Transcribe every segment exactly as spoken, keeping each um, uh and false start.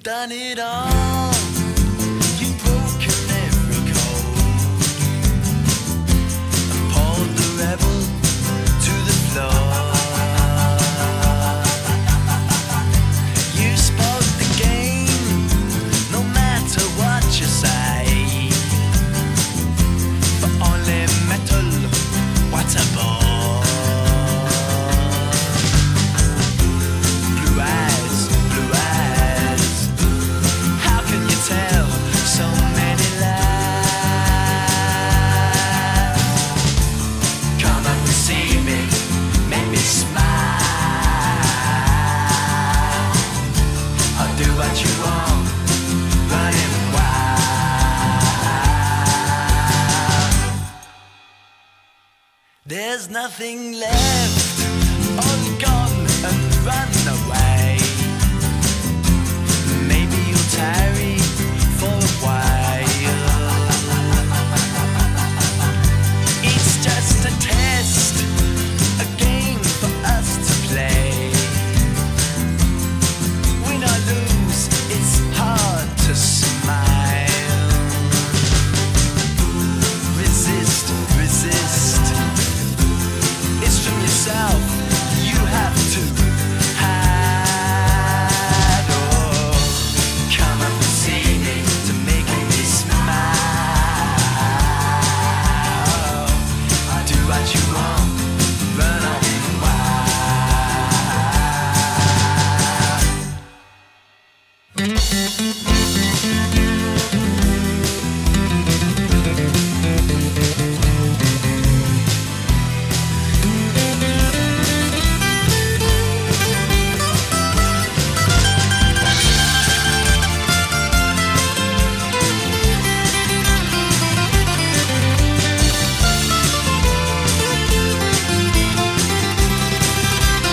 done it all. You've broken every code and pulled the rebel to the floor. You spoke the game, no matter what you say. For only metal, what a bore. Blue eyes, blue eyes, how can you tell so many lies? Come up and see me, make me smile. I'll do what you want, running wild. There's nothing left, all gone and run away. Maybe you'll tarry for a while. It's just a test, a game for us to play. Win or lose, it's hard to smile. Resist, resist. It's from yourself, you have to hide. Oh, come up and see me to make me smile. Do what you want, run on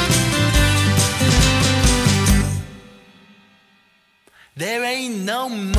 There ain't no